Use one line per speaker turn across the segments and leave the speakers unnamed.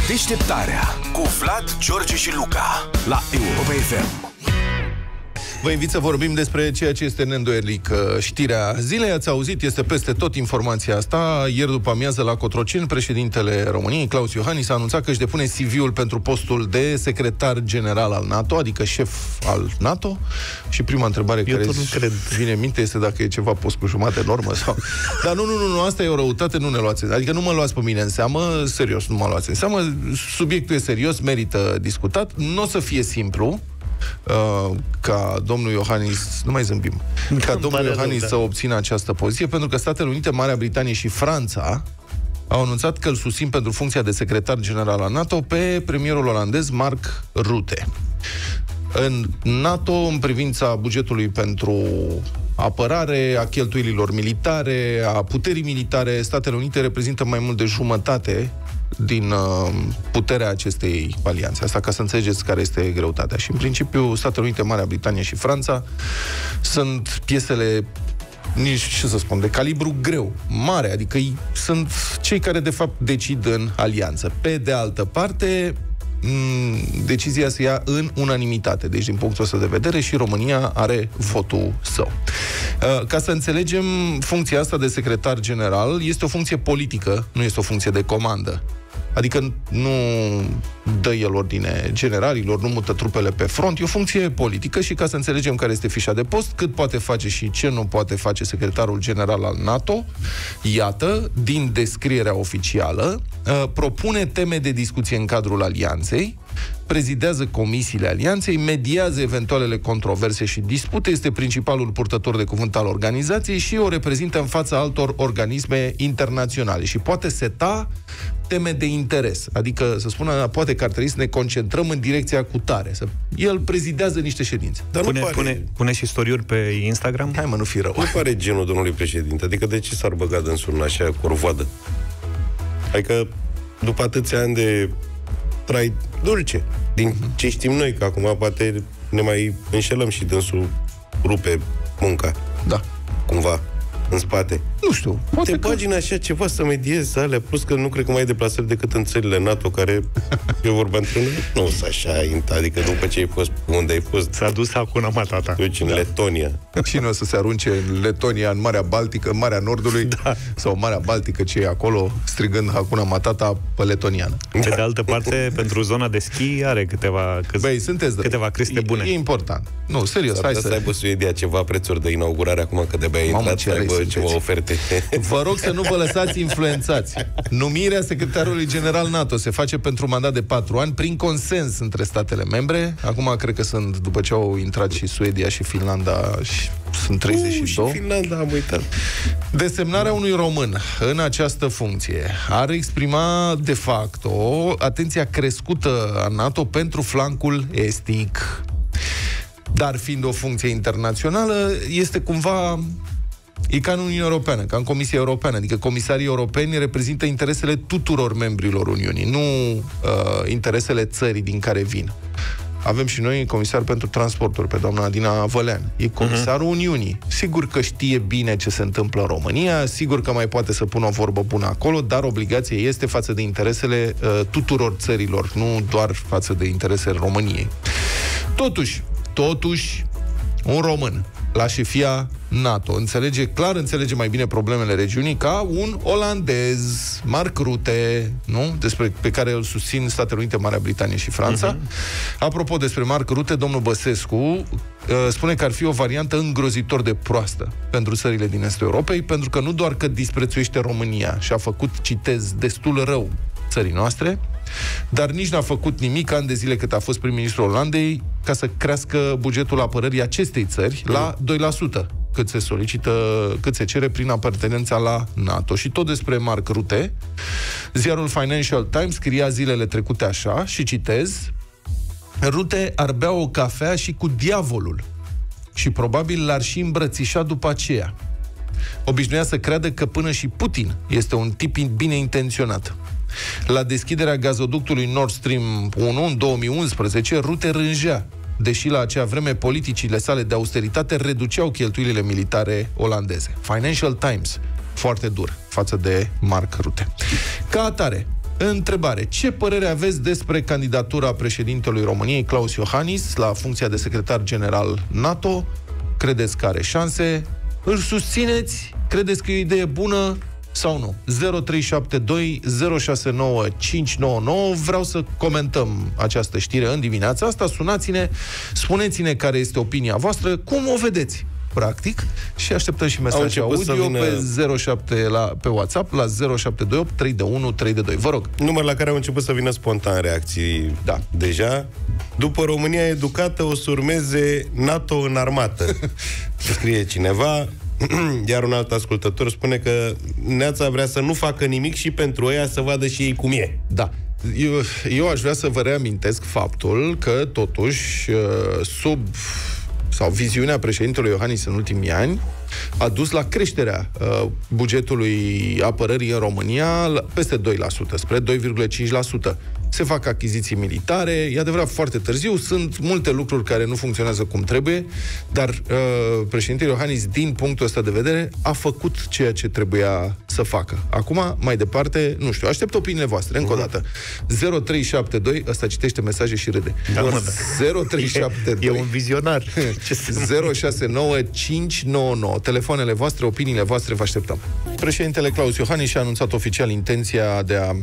Deșteptarea cu Vlad, George și Luca la Europa FM.
Vă invit să vorbim despre ceea ce este neîndoielnic știrea zilei. Ați auzit, este peste tot informația asta. Ieri după amiază la Cotroceni, președintele României, Klaus Iohannis, a anunțat că își depune CV-ul pentru postul de secretar general al NATO, adică șef al NATO. Și prima întrebare care vine în minte este dacă e ceva post cu jumătate normă sau... Dar nu, asta e o răutate, nu ne luați. Adică nu mă luați pe mine în seamă, serios, nu mă luați în seamă. Subiectul e serios, merită discutat. Nu o să fie simplu ca domnul Iohannis, nu mai zâmbim, ca domnul Iohannis să obțină această poziție, pentru că Statele Unite, Marea Britanie și Franța au anunțat că îl susțin pentru funcția de secretar general al NATO pe premierul olandez Mark Rutte. În NATO, în privința bugetului pentru apărare, a cheltuielilor militare, a puterii militare, Statele Unite reprezintă mai mult de jumătate din puterea acestei alianțe. Asta ca să înțelegeți care este greutatea. Și în principiu Statele Unite, Marea Britanie și Franța sunt piesele, nici, ce să spun, de calibru greu, mare, adică sunt cei care de fapt decid în alianță. Pe de altă parte, decizia se ia în unanimitate. Deci, din punctul ăsta de vedere, și România are votul său. Ca să înțelegem, funcția asta de secretar general este o funcție politică, nu este o funcție de comandă. Adică nu dă el ordine generalilor, nu mută trupele pe front, e o funcție politică și ca să înțelegem care este fișa de post, cât poate face și ce nu poate face secretarul general al NATO, iată, din descrierea oficială, propune teme de discuție în cadrul alianței, prezidează comisiile alianței, mediază eventualele controverse și dispute, este principalul purtător de cuvânt al organizației și o reprezintă în fața altor organisme internaționale și poate seta teme de interes. Adică să spună, poate că ar trebui să ne concentrăm în direcția cu tare. El prezidează niște ședințe.
Dar pune și story-uri pe Instagram?
Hai mă, nu fi rău.
Nu pare genul domnului președinte. Adică de ce s-ar băga dânsul în așa corvoadă? Adică după atâția ani de trai dulce, din ce știm noi, că acum poate ne mai înșelăm și dânsul rupe munca.
Da.
Cumva, în spate.
Nu știu.
Te bagi în așa ceva să mediezi alea, plus că nu cred că mai ai deplasări decât în țările NATO, care e vorba între noi. Nu sunt așa, adică după ce ai fost, unde ai fost?
S-a dus Hakuna Matata.
Duci în Letonia.
Cine o să se arunce în Letonia, în Marea Baltică, în Marea Nordului, sau Marea Baltică, ce e acolo, strigând Hakuna Matata pe letoniană.
Pe de altă parte, pentru zona de schi are câteva creste bune.
E important. Nu, serios, hai să
aibă Suedia ceva prețuri de inaugurare acum, că de-abia ai intrat, să aibă ceva oferte.
Vă rog să nu vă lăsați influențați. Numirea secretarului general NATO se face pentru un mandat de 4 ani prin consens între statele membre. Acum cred că sunt, după ce au intrat și Suedia și Finlanda, și sunt 32.
Și Finlanda, am uitat.
Desemnarea unui român în această funcție ar exprima de facto atenția crescută a NATO pentru flancul estic. Dar fiind o funcție internațională, este cumva... E ca în Uniunea Europeană, ca în Comisia Europeană, adică comisarii europeni reprezintă interesele tuturor membrilor Uniunii, nu interesele țării din care vin. Avem și noi comisar pentru transporturi, pe doamna Adina Vălean. E comisarul Uniunii. Sigur că știe bine ce se întâmplă în România, sigur că mai poate să pună o vorbă bună acolo, dar obligația este față de interesele tuturor țărilor, nu doar față de interesele României. Totuși, un român la șefia NATO înțelege mai bine problemele regiunii ca un olandez, Mark Rutte, nu? Pe care îl susțin Statele Unite, Marea Britanie și Franța. Apropo despre Mark Rutte, domnul Băsescu spune că ar fi o variantă îngrozitor de proastă pentru țările din estul Europei, pentru că nu doar că disprețuiește România și a făcut, citez, destul rău țării noastre, dar nici n-a făcut nimic ani de zile cât a fost prim-ministrul Olandei ca să crească bugetul apărării acestei țări la 2%, cât se cere prin apartenența la NATO. Și tot despre Mark Rutte, ziarul Financial Times scria zilele trecute așa, și citez: Rutte ar bea o cafea și cu diavolul și probabil l-ar și îmbrățișa după aceea. Obișnuia să creadă că până și Putin este un tip bine intenționat. La deschiderea gazoductului Nord Stream 1 în 2011, Rutte rângea, deși la acea vreme politicile sale de austeritate reduceau cheltuielile militare olandeze. Financial Times, foarte dur față de Mark Rutte. Ca atare, Întrebare. Ce părere aveți despre candidatura președintelui României, Klaus Iohannis, la funcția de secretar general NATO? Credeți că are șanse? Îl susțineți? Credeți că e o idee bună sau nu? 0372 069 599. Vreau să comentăm această știre în dimineața asta. Sunați-ne, spuneți-ne care este opinia voastră, cum o vedeți practic, și așteptăm și mesaje audio pe 07 pe WhatsApp la 0728 321 322. Vă rog.
Număr la care au început să vină spontan reacții.
Da.
Deja. După România educată o să urmeze NATO în armată. Scrie cineva. Iar un alt ascultător spune că Neața vrea să nu facă nimic și pentru ăia să vadă și ei cum e.
Da. Eu aș vrea să vă reamintesc faptul că totuși viziunea președintelui Iohannis în ultimii ani a dus la creșterea bugetului apărării în România peste 2%, spre 2,5%. Se fac achiziții militare, e adevărat foarte târziu, sunt multe lucruri care nu funcționează cum trebuie, dar președintele Iohannis, din punctul ăsta de vedere, a făcut ceea ce trebuia să facă. Acum, mai departe, nu știu, aștept opiniile voastre, încă o dată. 0372, ăsta citește mesaje și râde. 0372
e un vizionar.
069 599. Telefoanele voastre, opiniile voastre, vă așteptăm. Președintele Klaus Iohannis și-a anunțat oficial intenția de a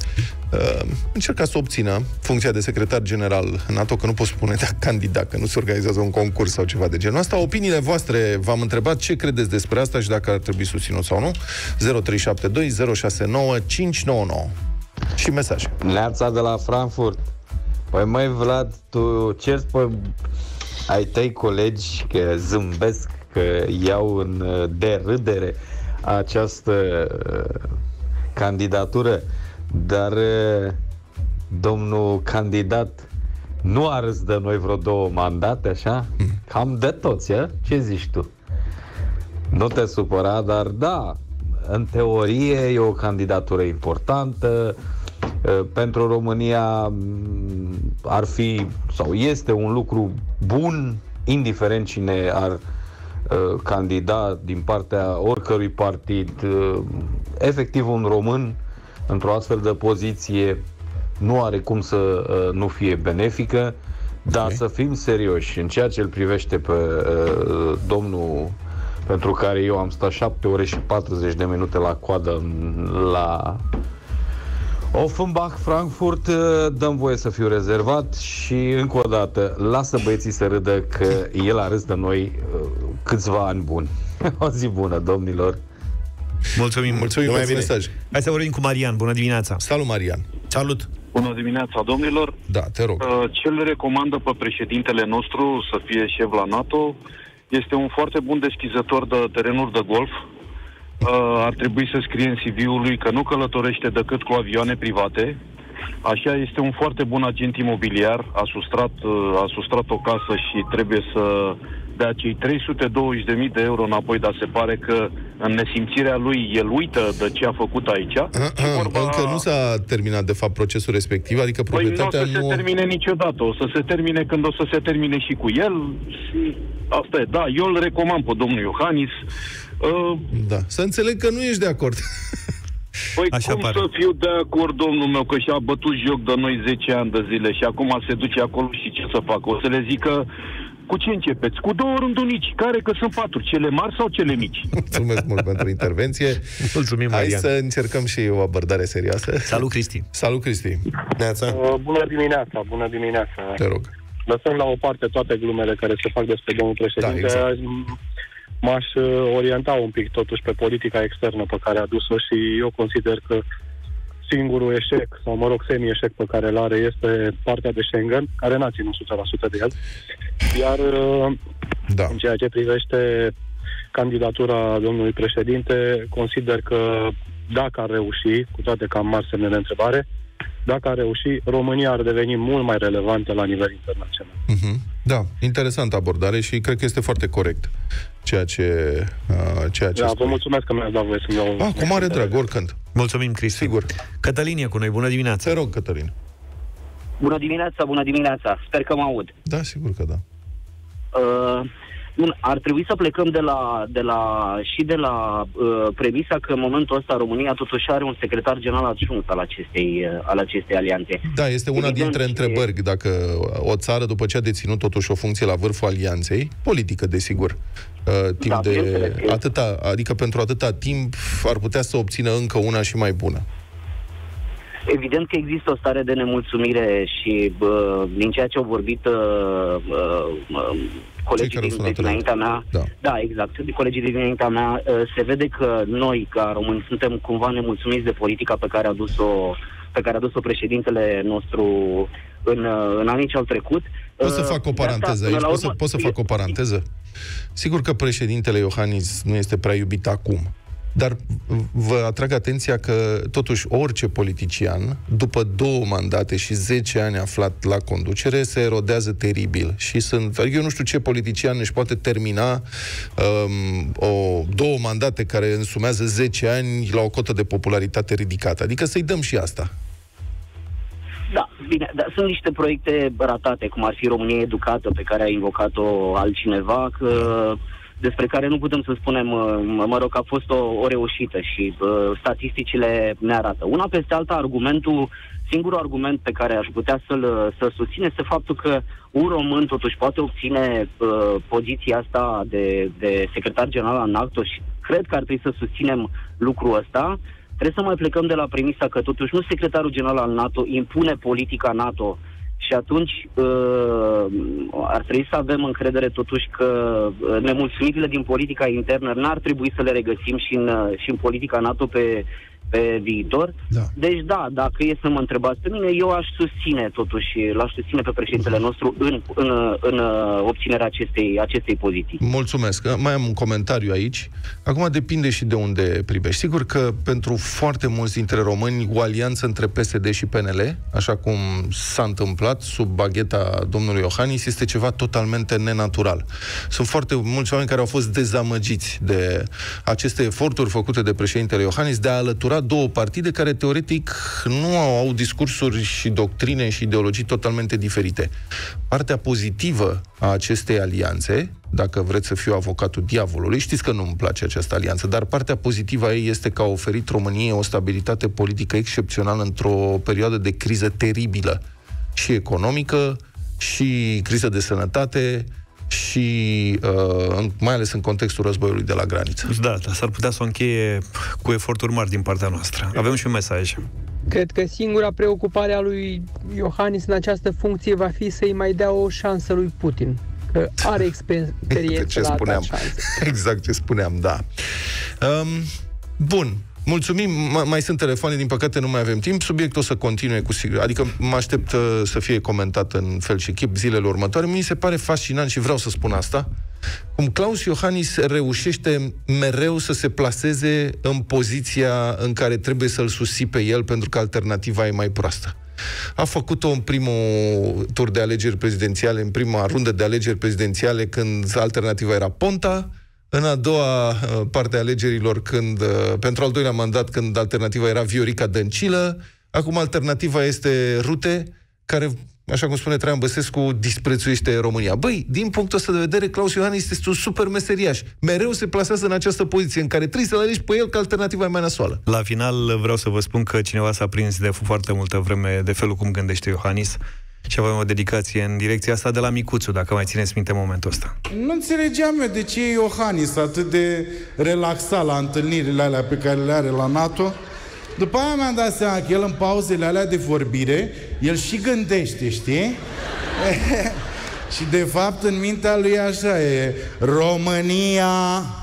încerca să obțină funcția de secretar general NATO, că nu pot spune de candidat, că nu se organizează un concurs sau ceva de genul ăsta. Opiniile voastre, v-am întrebat ce credeți despre asta și dacă ar trebui susținut sau nu. 0372 069 599. Și mesaj.
Neața de la Frankfurt. Păi măi, Vlad, tu ceri pe ai tăi colegi că zâmbesc, că iau în derâdere această candidatură, dar domnul candidat nu a râs de noi vreo 2 mandate, așa? Cam de toți, a? Ce zici tu? Nu te supăra, dar da, în teorie e o candidatură importantă. Pentru România ar fi, sau este un lucru bun, indiferent cine ar candida din partea oricărui partid. Efectiv, un român într-o astfel de poziție nu are cum să nu fie benefică, dar să fim serioși în ceea ce îl privește pe domnul pentru care eu am stat 7 ore și 40 de minute la coadă la Offenbach, Frankfurt, dăm voie să fiu rezervat și încă o dată lasă băieții să râdă că el a râs de noi câțiva ani buni. O zi bună, domnilor.
Mulțumim
pentru mesaj.
Hai să vorbim cu Marian. Bună dimineața.
Salut, Marian.
Salut.
Bună dimineața, domnilor.
Da, te rog.
Ce le recomandă pe președintele nostru să fie șef la NATO este un foarte bun deschizător de terenuri de golf. Ar trebui să scrie în CV-ul lui că nu călătorește decât cu avioane private. Așa, este un foarte bun agent imobiliar. A sustrat o casă și trebuie să dea cei 320.000 de euro înapoi, dar se pare că în nesimțirea lui el uită de ce a făcut aici.
Încă nu s-a terminat, de fapt, procesul respectiv, adică proprietatea
nu o să se termine niciodată. O să se termine când o să se termine și cu el. Și asta e. Da, eu îl recomand pe domnul Iohannis.
Da. Să înțeleg că nu ești de acord.
Păi așa cum pare. Să fiu de acord, domnul meu, că și-a bătut joc de noi 10 ani de zile și acum se duce acolo și ce să facă? O să le zică, cu ce începeți? Cu 2 rândunici, care că sunt 4, cele mari sau cele mici?
Mulțumesc mult pentru intervenție.
Mulțumim, Marian.
Hai să încercăm și o abordare serioasă.
Salut, Cristi.
Salut, Cristi.
Bună dimineața.
Te rog.
Lăsând la o parte toate glumele care se fac despre domnul președinte,
da, exact.
M-aș orienta un pic totuși pe politica externă pe care a dus-o și eu consider că singurul eșec, sau mă rog, semi-eșec pe care îl are este partea de Schengen, care n-a ținut 100% de el. Iar în ceea ce privește candidatura domnului președinte, consider că dacă ar reuși, cu toate că am mari semne de întrebare, dacă ar reuși, România ar deveni mult mai relevantă la nivel internațional.
Da, interesantă abordare și cred că este foarte corect ceea ce
vă mulțumesc că mi-ați dat voie să-mi iau...
cu mare drag, oricând.
Mulțumim, Cristi.
Sigur.
Cătălin e cu noi, bună dimineața.
Te rog, Cătălin.
Bună dimineața. Sper că mă aud.
Da, sigur că da.
ar trebui să plecăm de la premisa că în momentul ăsta România totuși are un secretar general adjunct al acestei alianțe.
Da, este una dintre întrebări. Dacă o țară, după ce a deținut totuși o funcție la vârful alianței, politică, desigur, adică pentru atâta timp ar putea să obțină încă una și mai bună.
Evident că există o stare de nemulțumire și din ceea ce au vorbit colegii dinaintea mea, da, exact, colegii dinaintea mea, se vede că noi, ca români, suntem cumva nemulțumiți de politica pe care a dus-o președintele nostru în anii ce au trecut.
Pot să fac o paranteză aici? Pot să fac o paranteză? Sigur că președintele Iohannis nu este prea iubit acum. Dar vă atrag atenția că, totuși, orice politician, după 2 mandate și 10 ani aflat la conducere, se erodează teribil. Și adică eu nu știu ce politician își poate termina 2 mandate care însumează 10 ani la o cotă de popularitate ridicată. Adică să-i dăm și asta.
Da, bine, dar sunt niște proiecte ratate, cum ar fi România Educată, pe care a invocat-o altcineva, despre care nu putem să spunem, că a fost o reușită și statisticile ne arată. Una peste alta, singurul argument pe care aș putea să-l susține este faptul că un român totuși poate obține poziția asta de secretar general al NATO și cred că ar trebui să susținem lucrul ăsta. Trebuie să mai plecăm de la premisa că totuși nu secretarul general al NATO impune politica NATO. Și atunci ar trebui să avem încredere totuși că nemulțumirile din politica internă n-ar trebui să le regăsim și în politica NATO pe viitor. Da. Deci da, dacă e să mă întrebați pe mine, eu l-aș susține pe președintele nostru în obținerea acestei poziții.
Mulțumesc. Mai am un comentariu aici. Acum depinde și de unde privești. Sigur că pentru foarte mulți dintre români o alianță între PSD și PNL, așa cum s-a întâmplat sub bagheta domnului Iohannis, este ceva totalmente nenatural. Sunt foarte mulți oameni care au fost dezamăgiți de aceste eforturi făcute de președintele Iohannis de a alătura 2 partide care teoretic nu au discursuri și doctrine și ideologii totalmente diferite. Partea pozitivă a acestei alianțe, dacă vreți să fiu avocatul diavolului, știți că nu-mi place această alianță, dar partea pozitivă a ei este că a oferit României o stabilitate politică excepțională într-o perioadă de criză teribilă, și economică, și criză de sănătate, și mai ales în contextul războiului de la graniță.
Da, s-ar putea să o încheie cu eforturi mari din partea noastră. Avem și un mesaj.
Cred că singura preocupare a lui Iohannis în această funcție va fi să-i mai dea o șansă lui Putin. Că are experiență la altă șansă. Exact
ce spuneam, da. Bun. Mulțumim, mai sunt telefoane, din păcate nu mai avem timp. Subiectul o să continue cu sigur. Adică mă aștept să fie comentat în fel și chip zilele următoare. Mi se pare fascinant și vreau să spun asta, cum Klaus Iohannis reușește mereu să se plaseze în poziția în care trebuie să-l susții pe el, pentru că alternativa e mai proastă. A făcut-o în primul tur de alegeri prezidențiale, în prima rundă de alegeri prezidențiale, când alternativa era Ponta, în a doua parte a alegerilor, pentru al doilea mandat, când alternativa era Viorica Dăncilă. Acum alternativa este Rute, care, așa cum spune Traian Băsescu, disprețuiește România. Băi, din punctul ăsta de vedere, Klaus Iohannis este un super meseriaș. Mereu se plasează în această poziție în care trebuie să-l alegi pe el, că alternativa e mai nasoală.
La final vreau să vă spun că cineva s-a prins de foarte multă vreme de felul cum gândește Iohannis. Și avem o dedicație în direcția asta de la Micuțu, dacă mai țineți minte momentul ăsta.
Nu înțelegeam eu de ce e Iohannis atât de relaxat la întâlnirile alea pe care le are la NATO. După aia mi-am dat seama că el, în pauzele alea de vorbire, el și gândește, știi? Și de fapt în mintea lui așa e: România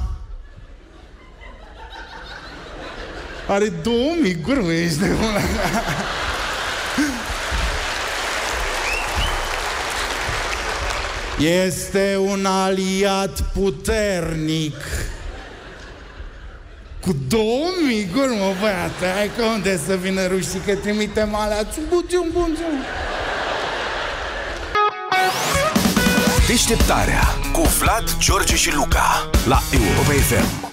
are 2000 gurme, ești de una. Este un aliat puternic. Cu 2000 guri, mă, băiate, hai că unde să vină rușii, că trimitem alea. Bun.
Deșteptarea cu Vlad, George și Luca la Europa FM.